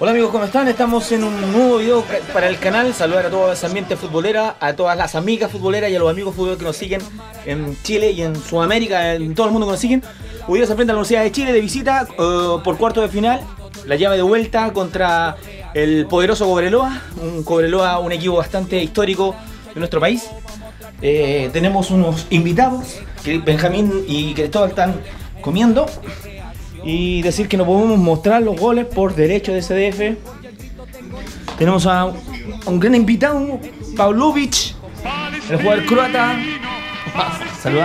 Hola amigos, ¿cómo están? Estamos en un nuevo video para el canal. Saludar a toda esa ambiente futbolera, a todas las amigas futboleras y a los amigos futboleros que nos siguen en Chile y en Sudamérica, en todo el mundo que nos siguen. Hoy día se enfrenta a la Universidad de Chile de visita por cuarto de final. La llave de vuelta contra el poderoso Cobreloa. Un Cobreloa, un equipo bastante histórico de nuestro país. Tenemos unos invitados, que Benjamín y Cristóbal están comiendo. Y decir que no podemos mostrar los goles por derecho de CDF. Tenemos a un gran invitado, Pavlovic, el jugador croata. Saluda.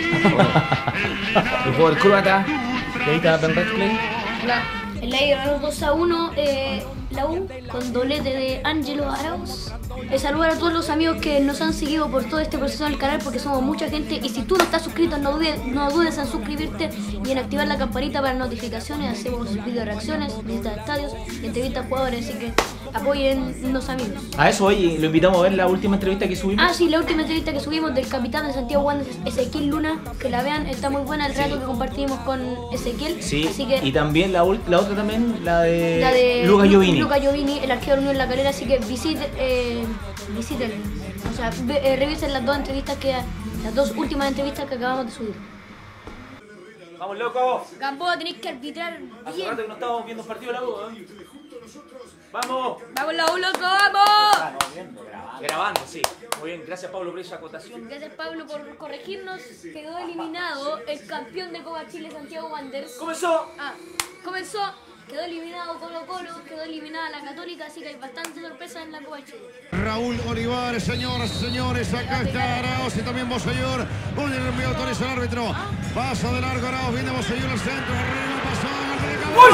El jugador croata. Ahorita Play. El Live ganó 2-1 la U con doblete de Ángelo Arauz. Saludar a todos los amigos que nos han seguido por todo este proceso del canal, porque somos mucha gente. Y si tú no estás suscrito, no dudes en suscribirte y en activar la campanita para notificaciones. Hacemos video reacciones, visitas de estadios y entrevistas a jugadores, así que apoyen los amigos. A eso hoy lo invitamos a ver la última entrevista que subimos. Ah, sí, la última entrevista que subimos del capitán de Santiago Wanderers, Ezequiel Luna, que la vean, está muy buena el rato que compartimos con Ezequiel. Sí, así que, y también la otra también, la de Luca Giovini. Luca Giovini, el arquero Unión La Calera, así que visiten, o sea, revisen las dos últimas entrevistas que acabamos de subir. ¡Vamos, loco! Gamboa, tenéis que arbitrar Hace bien. rato que no estábamos viendo un partido de la U, ¿eh? ¡Vamos! ¡Vamos la U, loco, vamos! Grabando, sí. Muy bien, gracias Pablo por esa acotación. Gracias Pablo por corregirnos. Quedó eliminado el campeón de Copa Chile, Santiago Wanderers. ¡Comenzó! Comenzó, quedó eliminado Colo Colo, quedó eliminada la Católica, así que hay bastante sorpresa en la Copa Chile. Raúl Olivares, señoras y señores, acá está Arauz y también Bosellur. Muy bien enviado, autoriza el árbitro. Pasa de largo Arauz, viene Bosellur al centro, arriba, pasó, gol de Cabo.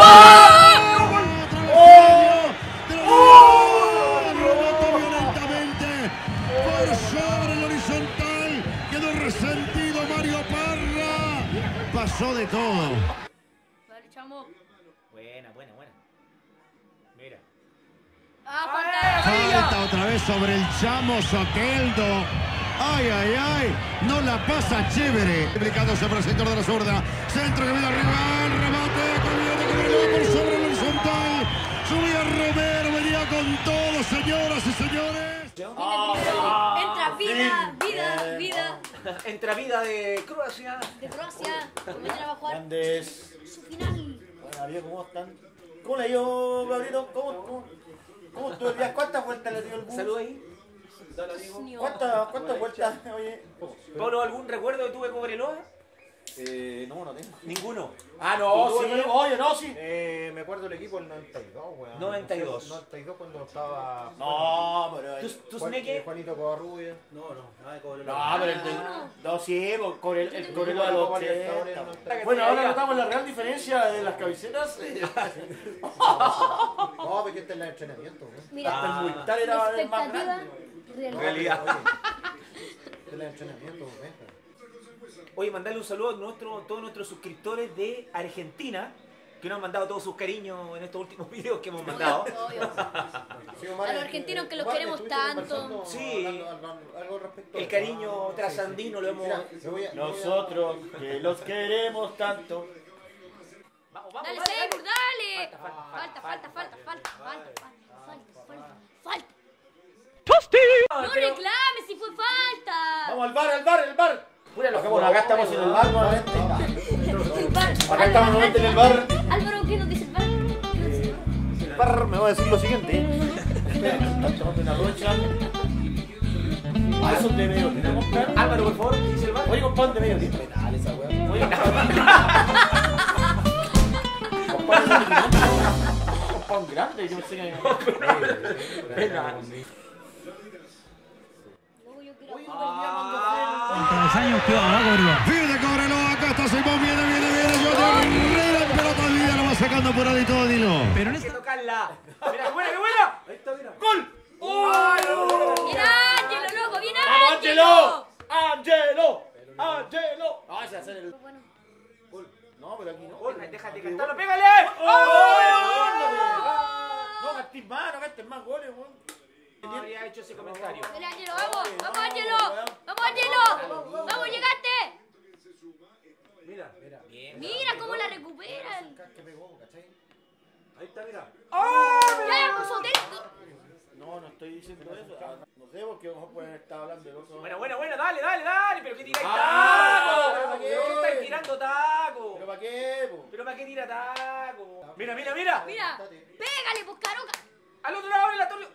Rebotó violentamente por sobre el horizontal, quedó resentido Mario Parra. Pasó de todo. Vale, chamo. Buena. Mira. Falta otra vez sobre el Chamo Soteldo. Ay, no la pasa chévere. Aplicándose para el sector de la zurda. Centro que viene arriba, el remate, Cobreloa por sobre el horizontal. Subía Romero, venía con todo, señoras y señores. Entra vida Entra vida de Croacia. de Croacia. Mañana va a jugar Grandes. su final. Bueno, amigos, ¿cómo están? ¿Cómo le dio, Gabrielo? ¿Cómo estuvo el día? ¿Cuántas vueltas le dio el bus? Salud ahí. ¿Cuántas vueltas? Oye, Pablo, ¿algún recuerdo que tuve con Cobreloa? no tengo. Ninguno. Ah, no, ¿Tú, sí, Álvaro? oye, no, sí. Me acuerdo del equipo el 92, weón. 92. 92 cuando estaba... No, pero... ¿Tú Sneke? Juanito Covarrubia. No, nada de Cobreloa. No, pero no, sí, el Cobreloa de los 80. Bueno, Bueno, ahora notamos la real diferencia de las camisetas. No, porque este es el entrenamiento, weón. Mira, Hasta el Movistar era el más expectativa grande. Realidad. Este es el entrenamiento, weón. Oye, mandarle un saludo a todos nuestros suscriptores de Argentina, que nos han mandado todos sus cariños en estos últimos videos que hemos mandado. a los argentinos que los queremos tanto. Sí. Algo respecto El cariño trasandino lo hemos... Nosotros, que los queremos tanto. Vamos, Dale, Seymour, dale. Falta. No reclames si fue falta. Vamos al bar. Bueno, acá estamos en el bar nuevamente. El bar. Acá estamos nuevamente en el bar. Álvaro, ¿qué nos dice el bar? El bar me va a decir lo siguiente. Están tomando una rocha. Esos de medio tiempo. Comprar. Álvaro, por favor, ¿qué dice el bar? Oye, compadre, de medio tiempo. Dale esa weón. Oye, compadre grande, yo sé que... Viene Cobreloa, acá está Simón, viene. Yo Herrera, en pelota de vida, lo va sacando por ahí todo Dino. Pero hay que tocarla. Mira, qué buena. Ahí está, mira. ¡Gol! Viene Ángelo, loco, viene ¡Vamos, Ángelo. Ángelo! No, ese hacer el... No, pero aquí no. Déjate cantarlo, pégale. No gastes más goles, weón. No habría hecho ese comentario. Dale, Ángelo, vamos Ángelo. Vamos, llegaste. Mira. Bien. Mira cómo la recuperan. Que pegó, ¿cachai? Ahí está, mira. ¡Oh! mira. Mira, pégale, pues, Caroca. Al otro lado, relatorio.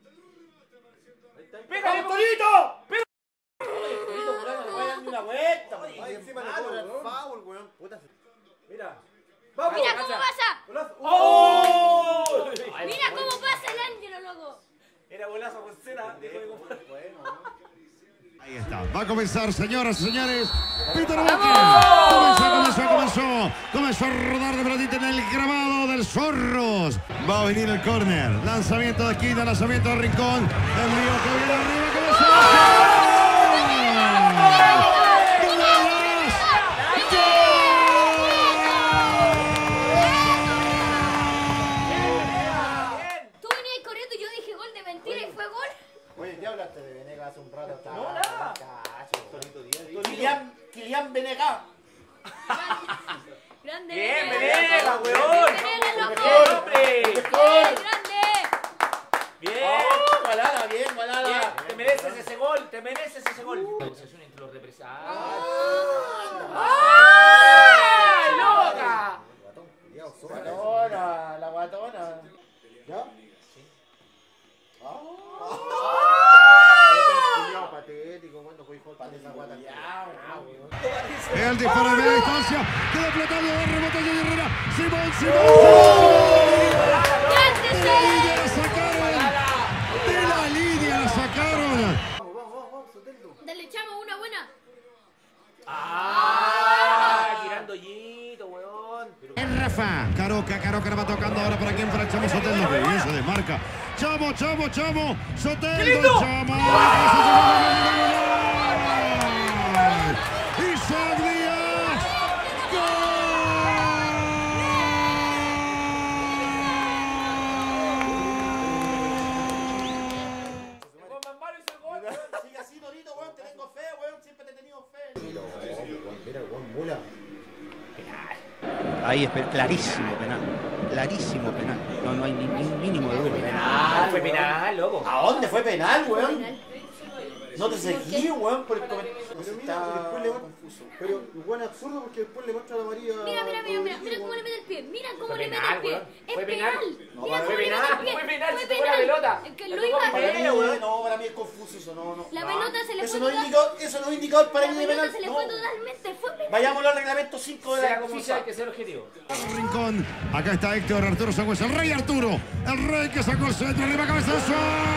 Pégale, ¡Vamos, Torito. Torito! Torito, por ahí no le voy a dar ni una vuelta, weón. Ay, encima le cobra el foul, weón. Puta. Mira. Vamos. Mira cómo pasa. Golazo. ¡Oh! Mira cómo pasa el Ángelo, loco. Era golazo con cena. Dijo mi compadre. Ahí está. Va a comenzar, señoras y señores. Peter ¡Vamos! Comenzó a rodar de pelotita en el grabado del Zorros. Va a venir el córner. Lanzamiento de esquina, lanzamiento de rincón. El lío que viene arriba. ¡Comenzó! Tú venías corriendo y yo dije gol de mentira y fue gol. Oye, ¿qué hablaste de Venegas hace un rato? No, nada. Cacho, Torito Díaz. Kilian Venegas. Grande. Bien, Venegas, weón. Venegas, loco. Mejor, hombre. Grande. Bien, Gualala, bien, Bien, Gualala. te mereces ese gol, te mereces ese gol. Negociación entre los represaliados. ¡Loca! Guatón, culiao, sopa. Guatona, la guatona. ¿Ya? Culiao patético, cuando fue hijo de esa guata. El disparo de media distancia. Queda flotando de rebote de Herrera. Simón. Grande, De la línea la sacaron. De la línea la sacaron. Vamos, Soteldo. Dale, chamo, una buena. Tirando hito, weón. En Rafa. Caroca la va tocando ahora para quién, para el Chamo Soteldo. Que bien se desmarca. Chamo. Soteldo. Chamo. Isaac Díaz. Sigue así, Torito, weón, te tengo fe, weón, siempre te he tenido fe. Mira, weón, mula. Ahí es clarísimo penal. No hay ni un mínimo de duda. Fue penal, loco. ¿A dónde fue penal, weón? Penal. No te seguí, weón, por el comentario. Pero mira, después le va confuso. Pero igual es absurdo porque después le muestra a la María. Mira cómo le mete el pie. Mira cómo le mete penal, el pie. weón. Es Fue penal. penal. No, Mira fue cómo le mete penal, el pie. fue penal, Fue se tocó la pelota. Es que La lo tocó iba a Pereira, Para mí, weón. no, para mí es confuso eso, no. La pelota se le Eso fue no es total- indicador, eso no es indicador para La mí de pelota penal. se le No. fue totalmente. Fue penal. Vayamos al reglamento 5 de Sea la como FIFA. sea, hay que ser objetivo. Rincón. Acá está Héctor Arturo Sangüesa. El rey Arturo. El rey que sacó el centro. Arriba cabezazo.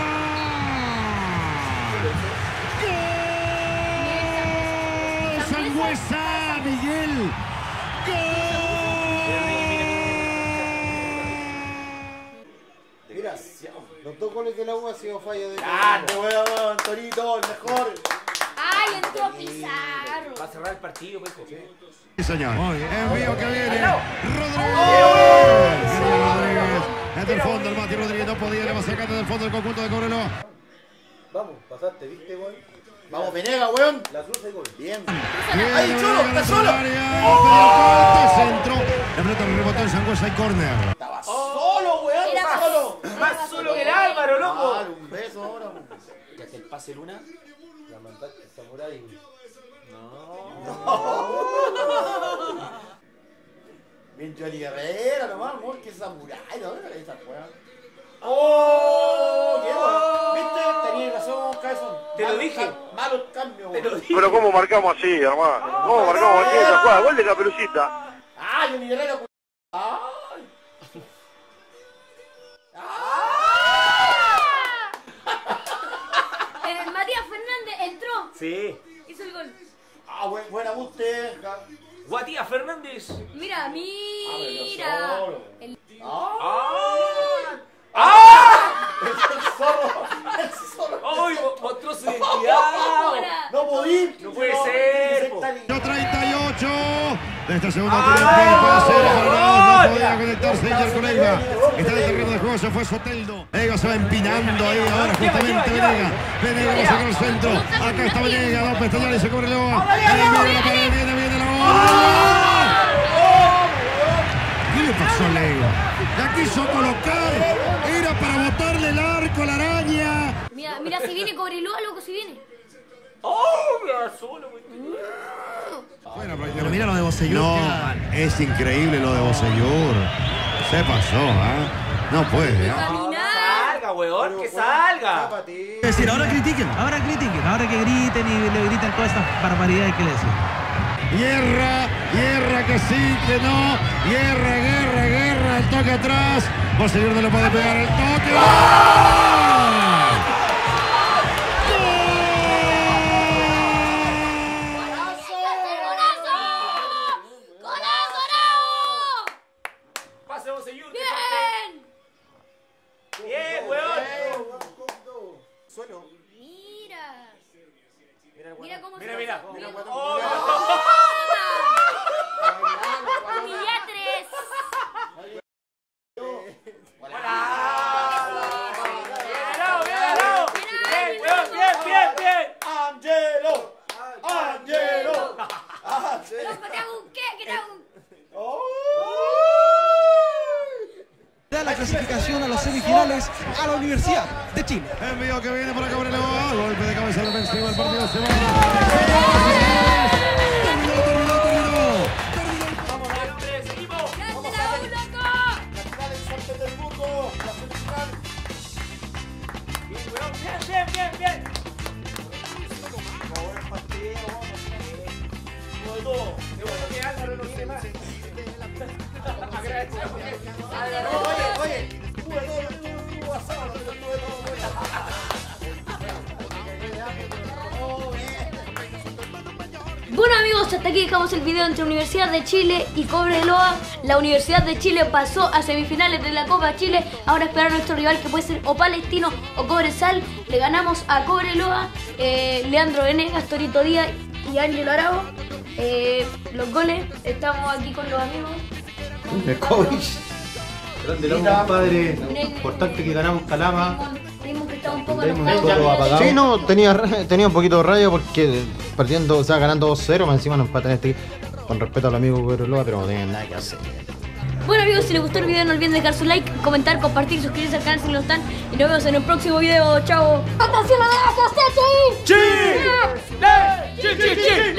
¡Gol! Sangüesa. Miguel. Mira, los dos goles de la U han sido falla de. ¡Grande, weón! Torito, el mejor. Ay, entró Pizarro. Va a cerrar el partido, pues. Sí, señor. Envío que viene. lado. Rodríguez. Viene Rodríguez. Desde el fondo, el Mati Rodríguez no podía. Le va sacando del fondo del conjunto de Cobreloa. Vamos, pasaste, ¿viste, weón? Vamos, Venegas, weón. La cruza y gol. Bien. Ahí, Cholo, está solo. Centro. La pelota rebotó en Sangüesa y córner. Estaba solo, weón. Era Solo. Más solo que el Álvaro, loco. Dale un beso ahora, weón. Ya que el pase Luna. La mandaste, Samurai. Bien Johnny Guerrero, nomás, amor, que samurai, ¿no? Esa weón. ¡Oh! ¿Viste? Tenías razón, Cabezón. Te lo Malos dije. Malos cambios, Te lo weón. dije. Pero ¿cómo marcamos así, hermano? ¿Cómo marcamos así esa jugada? Gol de Caperucita. ¡Ah, Johnny Guerrero! ¡Ay! Matías Fernández entró. Sí. Hizo el gol. ¡Ah, buena usted! Guatía Fernández. Mira. solo. El- El zorro. ¡Ay! Mostró su identidad. Ahora. No podí. No puede ser, po. 38 de esta segunda tiempo. Puede ser Arnaud, no podía conectarse Iker con Eiva. Está en el terreno de juego, se fue Soteldo. Eiva se va empinando ahí ahora justamente Venegas. Venegas va a sacar el centro. Acá está Venegas, dos pestañas y se corre Loa. Viene la pared, viene la bola. ¿Qué le pasó a Leiva? La quiso colocar. Era para botarle el arco a la araña. Mira si viene Cobreloa, loco, si viene. Bueno, pero mira lo de Bocellur. No, es increíble lo de Bocellur. Se pasó, ¿ah? No puede, ¿ah? Salga, weón, que salga. Es decir, ahora critiquen. Ahora que griten y le griten todas estas barbaridades que le decían. Hierra que sí, que no. Guerra, el toque atrás. Bosellur no le puede pegar el toque. Pase Bosellur. ¡Bien! Bien, weón. Suelo. Mira. Mira cómo se Mira. ¡Oh! ¡Humillatres! Bien. Angelo. ¿Qué te hago? Da la clasificación a las semifinales a la Universidad de Chile. Envío que viene para Cobreloa. Golpe de cabeza del vencido. El partido se va. Bien. Bueno amigos, hasta aquí dejamos el video entre Universidad de Chile y Cobreloa. La Universidad de Chile pasó a semifinales de la Copa Chile. Ahora esperar a nuestro rival, que puede ser o Palestino o Cobresal. Le ganamos a Cobreloa, Leandro Venegas, Torito Díaz y Ángelo Arao. Los goles, estamos aquí con los amigos. Grande loco, compadre. Importante que ganamos Calama. Vimos que estaba un poco Sí, no, tenía un poquito de rabia porque perdiendo, o sea, ganando 2-0, más encima nos empatan este. Con respeto al amigo Cobreloa, pero no tienen nada que hacer. Bueno amigos, si les gustó el video no olviden dejar su like, comentar, compartir, suscribirse al canal si no están. Y nos vemos en el próximo video. Chao. ¡Atención a la ¡Chile!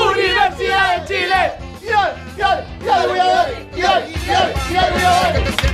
¡Universidad de Chile! ¡Ya!